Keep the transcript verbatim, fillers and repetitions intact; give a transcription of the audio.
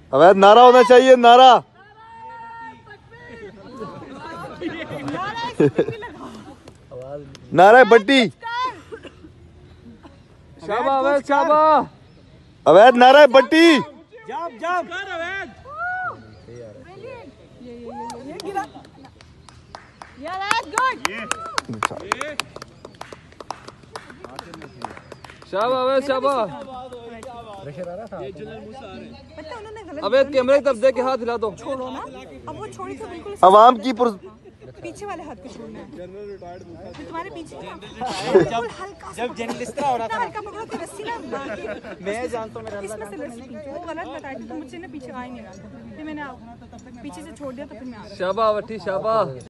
अवैध नारा होना चाहिए, नारा। नारा बट्टी। शाबाश अवैध, शाबाश अवैध, नारा बट्टी। जंप जंप कर अवैध। शाबाश अवैध, शाबाश। अवैध कैमरे की तरफ देख के हाथ हिला दो। छोड़ो ना, अब वो छोड़ी तो बिल्कुल अवाम की पुर... पीछे वाले हाथ को छोड़ना है। तुम्हारे पीछे ना हल्का जब जर्नलिस्ट हो रहा था हल्का पकड़ो कि रस्सी ना मैं जानता हूँ मेरा इसमें से रस्सी खींचो। वो गलत बताया था, मुझसे ना पीछे आ ही नहीं रहा था, फिर मैंने पीछे से छोड़ दिया तो फिर मैं आ गया। शाबाश बट्टी, शाबाश।